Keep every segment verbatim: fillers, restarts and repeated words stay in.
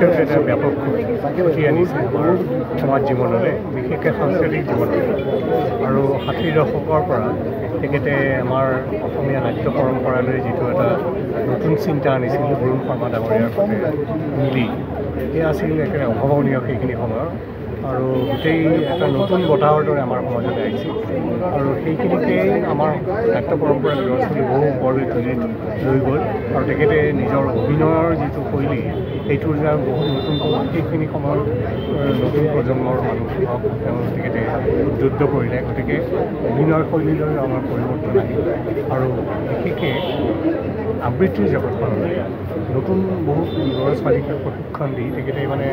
এটা ব্যাপক ক্ষতি আনিছে আমাৰ সমাজ জীৱনলৈ, বিশেষকৈ সাংস্কৃতিক জীৱনলৈ। আৰু ষাঠিৰ দশকৰ পৰা তেখেতে আমাৰ অসমীয়া নাট্য পৰম্পৰালৈ যিটো এটা নতুন চিন্তা আনিছিল বৰুণ শৰ্মা ডাঙৰীয়াৰ সৈতে মিলি, সেয়া আছিল একেবাৰে অভাৱনীয় সেইখিনি সময়ৰ। আৰু গোটেই এটা নতুন বতাহৰ দৰে আমাৰ সমাজলৈ আহিছিল। আৰু সেইখিনিকে আমাৰ নাট্য পৰম্পৰা ল'ৰা ছোৱালী বহু ওপৰলৈ তুলি লৈ গ'ল। আৰু তেখেতে নিজৰ অভিনয়ৰ যিটো শৈলী, সেইটোৰ যে বহুত নতুন সেইখিনি সময়ত নতুন প্ৰজন্মৰ মানুহক তেওঁ তেখেতে উদ্বুদ্ধ কৰিলে। গতিকে অভিনয়ৰ শৈলীলৈ আমাৰ পৰিৱৰ্তন আহিল। আৰু বিশেষকৈ আবৃত্তিৰ জগতখনলৈ নতুন বহুত ল'ৰা ছোৱালীক প্ৰশিক্ষণ দি তেখেতে মানে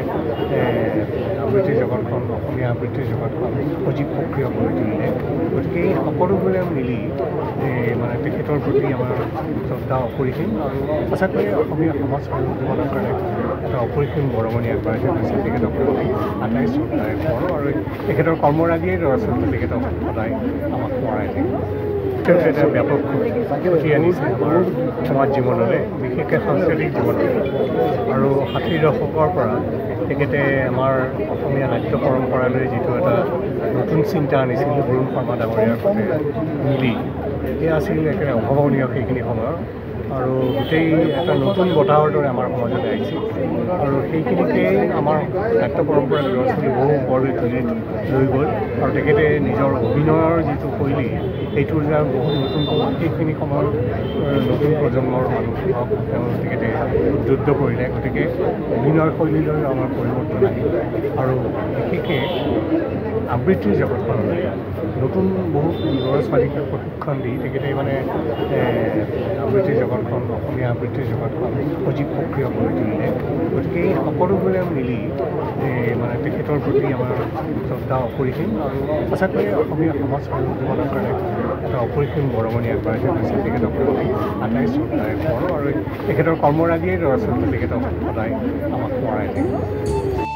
আবৃত্তিৰ জগতখন, অসমীয়া আবৃত্তিৰ জগতখন সজীৱ সক্ৰিয় কৰি তুলিলে। গতিকে এই সকলোবোৰে মিলি মানে তেখেতৰ প্ৰতি আমাৰ শ্ৰদ্ধা অপৰিসীম। আৰু সঁচাকৈয়ে অসমীয়া সমাজ আৰু জীৱনৰ কাৰণে এটা অপৰিসীম বৰঙণি আগবঢ়াই থৈ গৈছে। তেখেতক প্ৰতি আটাই শ্ৰদ্ধাৰে কৰোঁ। আৰু তেখেতৰ কৰ্মৰাজিয়ে ল'ৰা ছোৱালী তেখেতক সদায় আমাক মৰাই থাকিব। এটা ব্যাপক ক্ষতি আনিছে আমাৰ সমাজ জীৱনলৈ, বিশেষকৈ সাংস্কৃতিক জীৱনলৈ। আৰু ষাঠিৰ দশকৰ পৰা তেখেতে আমাৰ অসমীয়া নাট্য পৰম্পৰালৈ যিটো এটা নতুন চিন্তা আনিছিল বৰুণ শৰ্মা ডাঙৰীয়াৰ সৈতে মিলি, সেয়া আছিল একেবাৰে অভাৱনীয় সেইখিনি সময়ৰ। আৰু গোটেই এটা নতুন বতাহৰ দৰে আমাৰ সমাজলৈ আহিছিল। আৰু সেইখিনিকে আমাৰ নাট্য পৰম্পৰা ল'ৰা ছোৱালী বহু ওপৰলৈ তুলি লৈ গ'ল। আৰু তেখেতে নিজৰ অভিনয়ৰ যিটো শৈলী, সেইটোৰ যে বহুত নতুন সেইখিনি সময়ত নতুন প্ৰজন্মৰ মানুহক তেওঁ তেখেতে উদ্বুদ্ধ কৰিলে। গতিকে অভিনয়ৰ শৈলীলৈ আমাৰ পৰিৱৰ্তন আহিল। আৰু বিশেষকৈ আবৃত্তিৰ জগতখনলৈ নতুন বহুত ল'ৰা ছোৱালীক প্ৰশিক্ষণ দি তেখেতে মানে আবৃত্তিৰ জগতখন, অসমীয়া আবৃত্তিৰ জগতখন সজীৱ সক্ৰিয় কৰি তুলিলে। গতিকে এই সকলোবোৰে মিলি মানে তেখেতৰ প্ৰতি আমাৰ শ্ৰদ্ধা অপৰিসীম। আৰু সঁচাকৈয়ে অসমীয়া সমাজ আৰু জীৱনৰ কাৰণে এটা অপৰিসীম বৰঙণি আগবঢ়াই থৈ গৈছে। তেখেতক প্ৰতি আটাই শ্ৰদ্ধাৰে কৰোঁ। আৰু তেখেতৰ কৰ্মৰাজিয়ে ল'ৰা ছোৱালী তেখেতক সদায় আমাক মৰাই থাকিব।